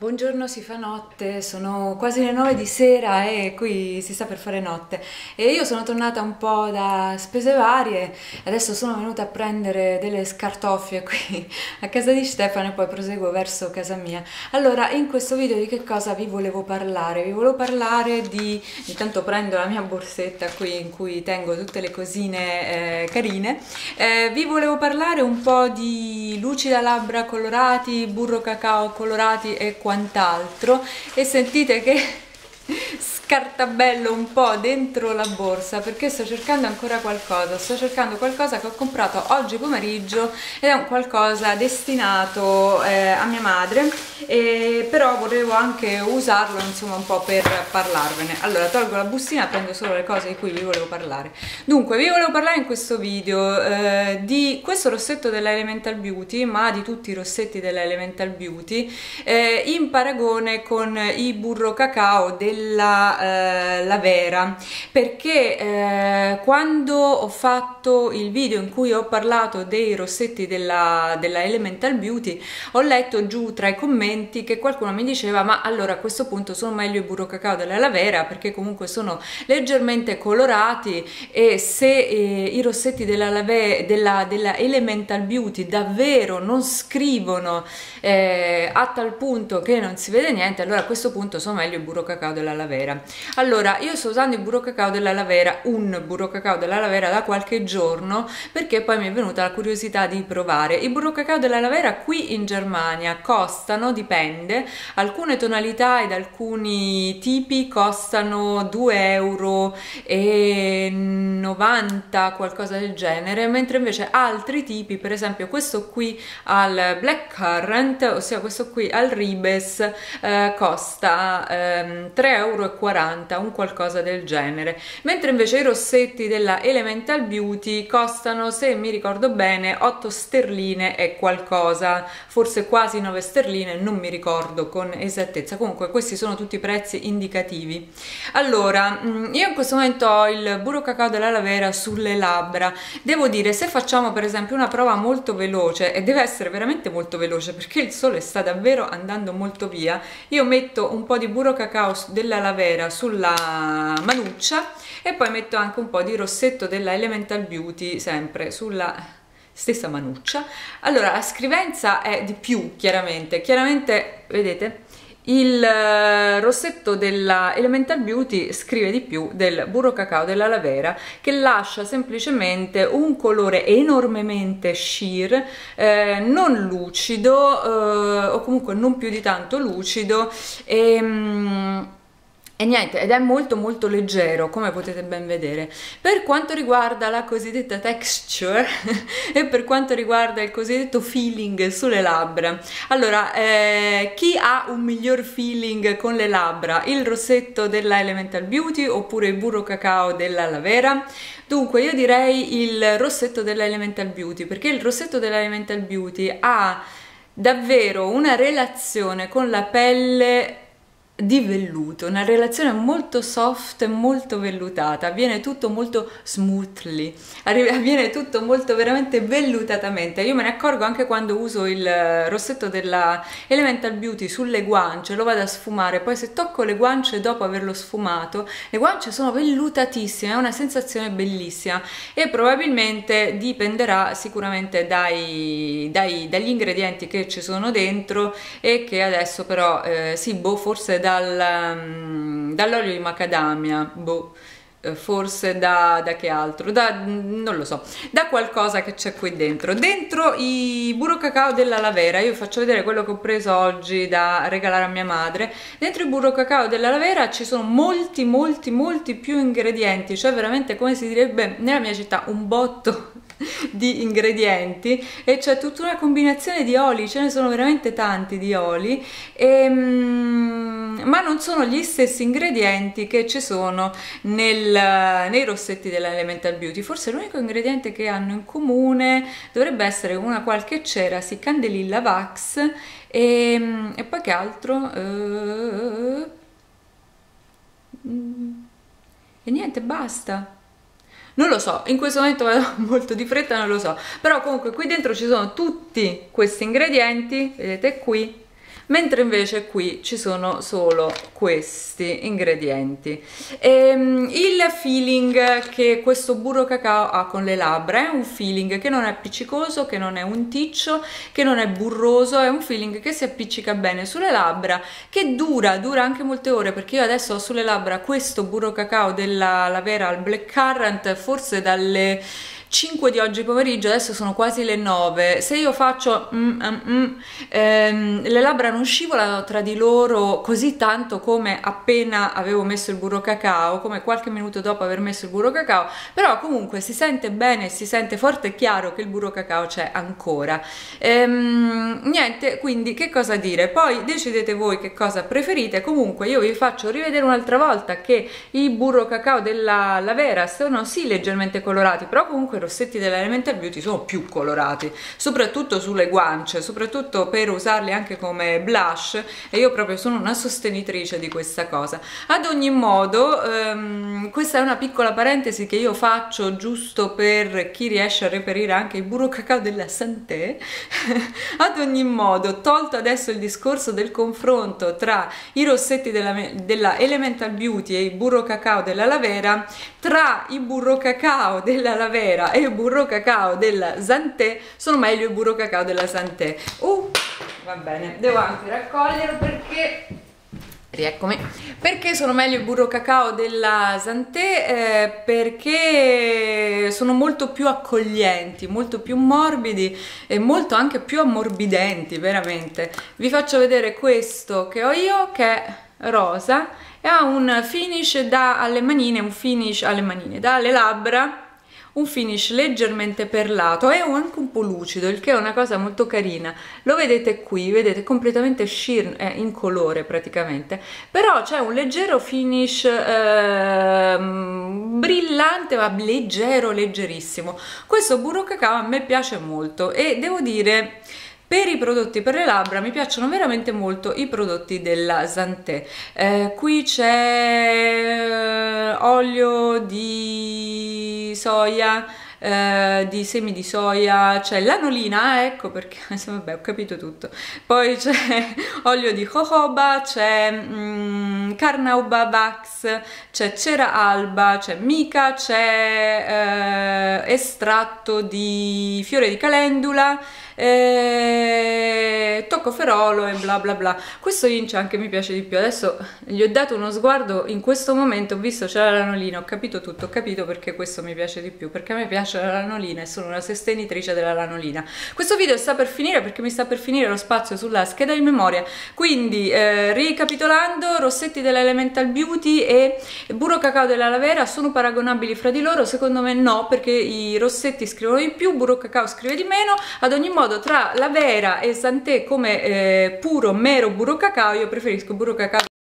Buongiorno, si fa notte, sono quasi le 9 di sera e qui si sta per fare notte e io sono tornata un po' da spese varie, adesso sono venuta a prendere delle scartoffie qui a casa di Stefano e poi proseguo verso casa mia. Allora, in questo video di che cosa vi volevo parlare? Vi volevo parlare di... intanto prendo la mia borsetta qui in cui tengo tutte le cosine carine. Vi volevo parlare un po' di lucida labbra colorati, burro cacao colorati e quant'altro, e sentite che scartabello un po' dentro la borsa perché sto cercando ancora qualcosa, sto cercando qualcosa che ho comprato oggi pomeriggio ed è un qualcosa destinato a mia madre, però volevo anche usarlo insomma un po' per parlarvene. Allora tolgo la bustina, prendo solo le cose di cui vi volevo parlare. Dunque vi volevo parlare in questo video di questo rossetto della Elemental Beauty, ma di tutti i rossetti della Elemental Beauty in paragone con i burro cacao della Lavera, perché quando ho fatto il video in cui ho parlato dei rossetti della Elemental Beauty ho letto giù tra i commenti che qualcuno mi diceva: ma allora a questo punto sono meglio i burro cacao della Lavera perché comunque sono leggermente colorati, e se i rossetti della Elemental Beauty davvero non scrivono a tal punto che non si vede niente, allora a questo punto sono meglio il burro cacao della Lavera. Allora io sto usando il burro cacao della Lavera, un burro cacao della Lavera da qualche giorno, perché poi mi è venuta la curiosità di provare. I burro cacao della Lavera qui in Germania costano, dipende, alcune tonalità ed alcuni tipi costano 2,90 €, qualcosa del genere, mentre invece altri tipi, per esempio questo qui al Blackcurrant, ossia questo qui al Ribes, costa 3,40 €, un qualcosa del genere, mentre invece i rossetti della Elemental Beauty costano, se mi ricordo bene, 8 sterline e qualcosa, forse quasi 9 sterline, non mi ricordo con esattezza. Comunque questi sono tutti prezzi indicativi. Allora io in questo momento ho il burro cacao della Lavera sulle labbra. Devo dire, se facciamo per esempio una prova molto veloce, e deve essere veramente molto veloce perché il sole sta davvero andando molto via, io metto un po' di burro cacao della Lavera sulla manuccia e poi metto anche un po' di rossetto della Elemental Beauty sempre sulla stessa manuccia. Allora la scrivenza è di più, chiaramente vedete il rossetto della Elemental Beauty scrive di più del burro cacao della Lavera, che lascia semplicemente un colore enormemente sheer, non lucido, o comunque non più di tanto lucido, e niente, ed è molto molto leggero, come potete ben vedere. Per quanto riguarda la cosiddetta texture e per quanto riguarda il cosiddetto feeling sulle labbra, allora chi ha un miglior feeling con le labbra, il rossetto della Elemental Beauty oppure il burro cacao della Lavera? Dunque io direi il rossetto della Elemental Beauty, perché il rossetto della Elemental Beauty ha davvero una relazione con la pelle di velluto, una relazione molto soft e molto vellutata, avviene tutto molto smoothly, avviene tutto molto veramente vellutatamente. Io me ne accorgo anche quando uso il rossetto della Elemental Beauty sulle guance, lo vado a sfumare, poi se tocco le guance dopo averlo sfumato, le guance sono vellutatissime, è una sensazione bellissima, e probabilmente dipenderà sicuramente dagli ingredienti che ci sono dentro, e che adesso però sì, boh, forse dall'olio di macadamia, boh, forse da che altro, non lo so, da qualcosa che c'è qui dentro. Dentro i burro cacao della Lavera, io vi faccio vedere quello che ho preso oggi da regalare a mia madre. Dentro il burro cacao della Lavera ci sono molti più ingredienti, cioè veramente, come si direbbe nella mia città, un botto di ingredienti, e c'è tutta una combinazione di oli, ce ne sono veramente tanti di oli, ma non sono gli stessi ingredienti che ci sono nei rossetti della Elemental Beauty. Forse l'unico ingrediente che hanno in comune dovrebbe essere una qualche cera, sì, candelilla wax, e poi che altro? E niente, basta. Non lo so, in questo momento vado molto di fretta, non lo so, però comunque qui dentro ci sono tutti questi ingredienti, vedete qui, mentre invece qui ci sono solo questi ingredienti. Il feeling che questo burro cacao ha con le labbra è un feeling che non è appiccicoso, che non è unticcio, che non è burroso, è un feeling che si appiccica bene sulle labbra, che dura anche molte ore, perché io adesso ho sulle labbra questo burro cacao della Lavera al blackcurrant forse dalle 5 di oggi pomeriggio, adesso sono quasi le 9. Se io faccio le labbra non scivolano tra di loro così tanto come appena avevo messo il burro cacao, come qualche minuto dopo aver messo il burro cacao, però comunque si sente bene, si sente forte e chiaro che il burro cacao c'è ancora. Niente, quindi che cosa dire? Poi decidete voi che cosa preferite. Comunque io vi faccio rivedere un'altra volta che i burro cacao della Lavera sono sì leggermente colorati, però comunque i rossetti della Elemental Beauty sono più colorati, soprattutto sulle guance, soprattutto per usarli anche come blush, e io proprio sono una sostenitrice di questa cosa. Ad ogni modo, questa è una piccola parentesi che io faccio giusto per chi riesce a reperire anche il burro cacao della Santé. Ad ogni modo, tolto adesso il discorso del confronto tra i rossetti della Elemental Beauty e il burro cacao della Lavera, tra il burro cacao della Lavera e il burro cacao della Santé sono meglio il burro cacao della Santé. Va bene, devo anche raccoglierlo perché rieccomi. Perché sono meglio il burro cacao della Santé? Perché sono molto più accoglienti, molto più morbidi e molto anche più ammorbidenti, veramente. Vi faccio vedere questo che ho io, che è rosa e ha un finish alle manine, dalle labbra, un finish leggermente perlato e anche un po' lucido, il che è una cosa molto carina. Lo vedete qui, vedete completamente sheer, è in colore praticamente, però c'è un leggero finish brillante ma leggero, leggerissimo. Questo burro cacao a me piace molto e devo dire, per i prodotti per le labbra mi piacciono veramente molto i prodotti della Santé. Qui c'è olio di soia, di semi di soia, c'è l'anolina, ecco perché vabbè, ho capito tutto. Poi c'è olio di jojoba, c'è carnauba wax, c'è cera alba, c'è mica, c'è estratto di fiore di calendula, toccoferolo e bla bla bla. Questo ince anche mi piace di più. Adesso gli ho dato uno sguardo in questo momento, ho visto c'era l'anolina, ho capito tutto, ho capito perché questo mi piace di più, perché a me piace la lanolina e sono una sostenitrice della lanolina. Questo video sta per finire perché mi sta per finire lo spazio sulla scheda di memoria, quindi ricapitolando, rossetti della Elemental Beauty e burro cacao della Lavera sono paragonabili fra di loro? Secondo me no, perché i rossetti scrivono di più, burro cacao scrive di meno. Ad ogni modo, tra Lavera e Santé come puro mero burro cacao, io preferisco burro cacao